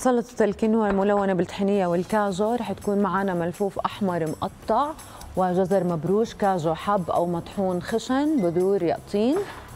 سلطة الكينوا الملونة بالطحينية والكاجو رح تكون معنا ملفوف أحمر مقطع وجزر مبروش، كاجو حب أو مطحون خشن، بذور يقطين،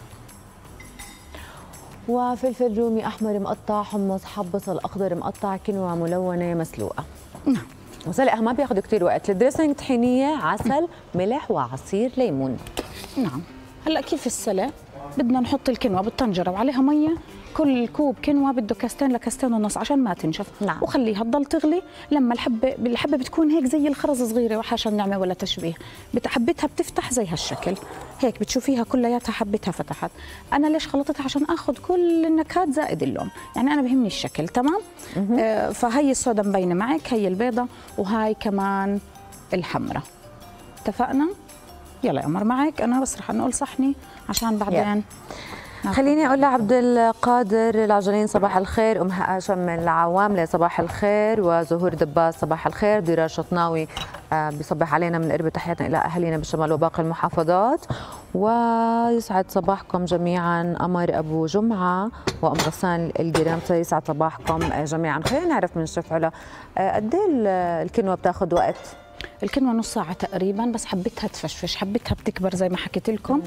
وفلفل رومي أحمر مقطع، حمص حب، بصل أخضر مقطع، كينوا ملونة مسلوقة. وسلقها ما بياخذ كثير وقت. الدريسنج طحينية، عسل، ملح وعصير ليمون. نعم. هلا كيف السلق؟ بدنا نحط الكنوة بالطنجرة وعليها مية، كل كوب كنوة بده كاستين لكاستين ونص عشان ما تنشف. نعم. وخليها تضل تغلي لما الحبة بتكون هيك زي الخرز صغيرة، وحاشا النعمة ولا تشبيه، حبتها بتفتح زي هالشكل هيك، بتشوفيها كلياتها حبتها فتحت. أنا ليش خلطتها؟ عشان آخذ كل النكهات زائد اللون، يعني أنا بهمني الشكل. تمام. فهي السودا مبينة معك، هي البيضة، وهاي كمان الحمرة. اتفقنا؟ يلا يا قمر معك، أنا بس رح نقول صحني عشان بعدين. خليني اقول لعبد القادر العجلين صباح الخير، ام هاشم من العوامله صباح الخير، وزهور دباس صباح الخير، ديرار شطناوي بيصبح علينا من قرب، تحياتنا الى اهالينا بالشمال وباقي المحافظات، ويسعد صباحكم جميعا قمر ابو جمعه وام غسان الجرامسه، يسعد صباحكم جميعا. خلينا نعرف من الشيف علا قد ايه الكنوه بتاخذ وقت؟ الكنوة نص ساعة تقريبا، بس حبيتها تفشفش، حبيتها بتكبر زي ما حكيت لكم.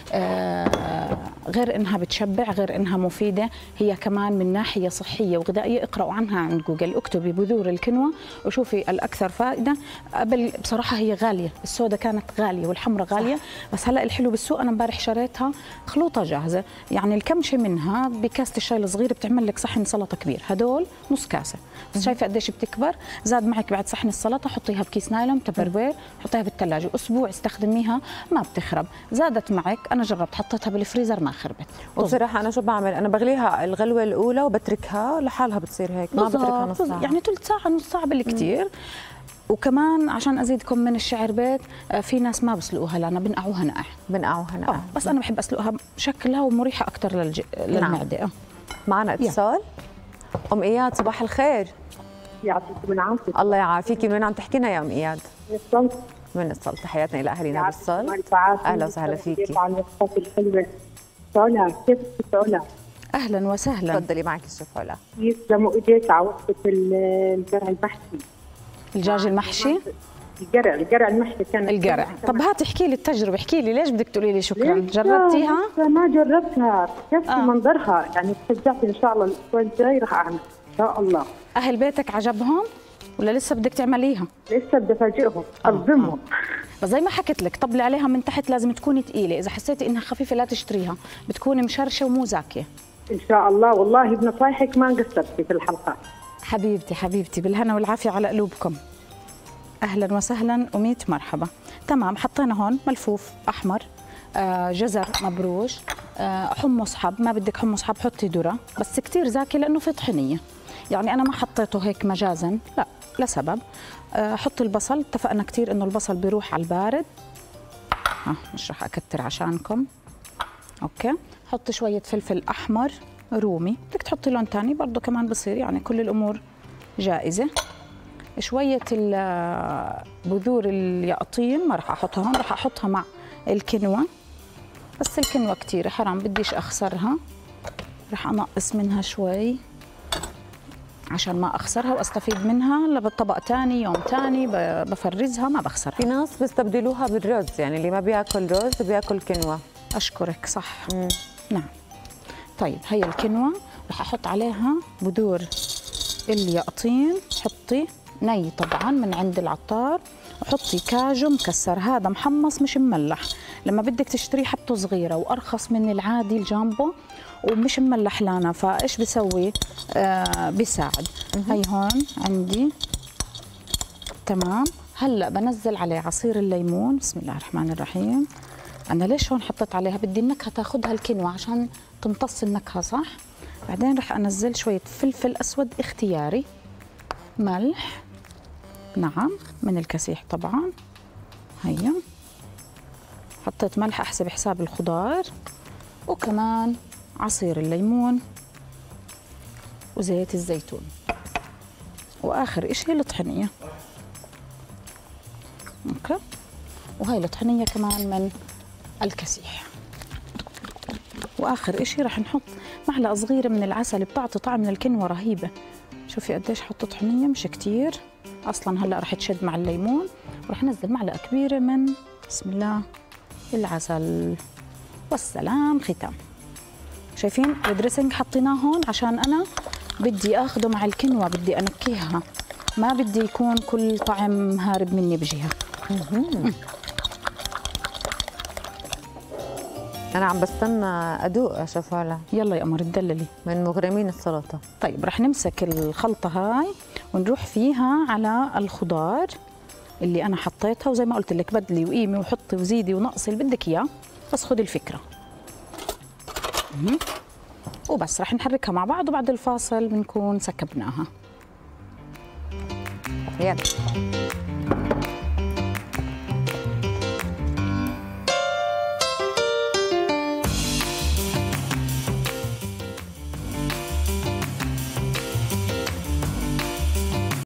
غير انها بتشبع، غير انها مفيدة، هي كمان من ناحية صحية وغذائية. اقرأوا عنها عند جوجل، اكتبي بذور الكنوة وشوفي الأكثر فائدة. قبل بصراحة هي غالية، السوداء كانت غالية والحمرة غالية، بس هلا الحلو بالسوق أنا امبارح شريتها خلوطة جاهزة، يعني الكمشة منها بكاسة الشاي الصغير بتعمل لك صحن سلطة كبير، هدول نص كاسة، بس شايفة قديش بتكبر. زاد معك بعد صحن السلطة، حطيها بكيس نايلون تبروير، حطيها بالثلاجة أسبوع استخدميها ما بتخرب. زادت معك، أنا جربت حطيتها بالفريزر ما خربت. وبصراحة أنا شو بعمل؟ أنا بغليها الغلوة الأولى وبتركها لحالها بتصير هيك، ما بتركها نص ساعة، يعني ثلث ساعة نص ساعة بالكثير. وكمان عشان أزيدكم من الشعر بيت، في ناس ما بسلقوها، لأنا بنقعوها نقع. بنقعوها نقع. بس أنا بحب أسلقها شكلها ومريحة أكثر للمعدة. معنا اتصال. أم إياد صباح الخير. يعطيكم العافية. الله يعافيكي. من وين عم تحكينا يا أم إياد؟ من الصلت. من الصلت، تحياتنا إلى أهلنا بالصلت. أهلا وسهلا فيكي. على الوصفات الحلوة. علا، كيف علا؟ أهلا وسهلا. تفضلي معك الشيف علا. يسلموا إيديك على وصفة القرع المحشي. الدجاج المحشي؟ القرع المحشي كان القرع. طب هاتي احكي لي التجربة، احكي لي ليش بدك تقولي لي شكرا؟ جربتيها؟ ما جربتها، كيف منظرها، يعني تشجعتي إن شاء الله الأسبوع الجاي راح أعمل إن شاء الله. أهل بيتك عجبهم؟ ولا لسه بدك تعمليها؟ لسه بدي افاجئهم، اصدمهم. بس زي ما حكيت لك، طبلي عليها من تحت، لازم تكوني ثقيله، اذا حسيتي انها خفيفه لا تشتريها، بتكوني مشرشه ومو زاكيه. ان شاء الله، والله بنصايحك ما قصرتي في الحلقه. حبيبتي حبيبتي، بالهنا والعافيه على قلوبكم. اهلا وسهلا وميت مرحبا. تمام، حطينا هون ملفوف احمر، جزر مبروش، حمص حب، ما بدك حمص حب حطي ذره، بس كثير زاكي لانه في طحينيه، يعني أنا ما حطيته هيك مجازا، لا لسبب. حطي البصل، اتفقنا كثير إنه البصل بيروح على البارد. مش رح أكتر عشانكم. أوكي، حطي شوية فلفل أحمر رومي، بدك تحطي لون ثاني برضه كمان بصير، يعني كل الأمور جائزة. شوية بذور اليقطين ما رح أحطها هون، رح أحطها مع الكنوة، بس الكنوة كثير حرام بديش أخسرها، رح أنقص منها شوي عشان ما اخسرها واستفيد منها لبالطبق ثاني يوم ثاني بفرزها ما بخسرها. في ناس بيستبدلوها بالرز، يعني اللي ما بياكل رز بياكل كنوه. اشكرك، صح. نعم. طيب هي الكنوه رح احط عليها بذور اليقطين، حطي ني طبعا من عند العطار، وحطي كاجو مكسر، هذا محمص مش مملح، لما بدك تشتري حبته صغيره وارخص من العادي الجامبو ومش مملح لنا، فايش بسوي؟ بيساعد. هي هون عندي. تمام. هلا بنزل عليه عصير الليمون، بسم الله الرحمن الرحيم. انا ليش هون حطيت عليها؟ بدي النكهه تاخذها الكنوه عشان تمتص النكهه، صح؟ بعدين رح انزل شويه فلفل اسود اختياري، ملح، نعم من الكسيح طبعا، هيا حطيت ملح احسب حساب الخضار، وكمان عصير الليمون وزيت الزيتون، واخر اشي الطحينيه. اوكي، وهي الطحينيه كمان من الكسيح. واخر اشي رح نحط معلقه صغيره من العسل، بتعطي طعم للكنوه رهيبه، شوفي قديش حطيت حمية، مش كتير اصلا. هلا رح تشد مع الليمون، ورح نزل معلقه كبيره من بسم الله العسل. والسلام ختام. شايفين الدريسنج حطيناه هون عشان انا بدي اخده مع الكنوة، بدي انكهها، ما بدي يكون كل طعم هارب مني بجهه. انا عم بستنى ادوق شيف هلا. يلا يا قمر تدللي. من مغرمين السلطه. طيب رح نمسك الخلطه هاي ونروح فيها على الخضار اللي انا حطيتها، وزي ما قلت لك بدلي وقيمي وحطي وزيدي ونقصي اللي بدك اياه، بس خدي الفكره. وبس رح نحركها مع بعض، وبعد الفاصل بنكون سكبناها. يلا.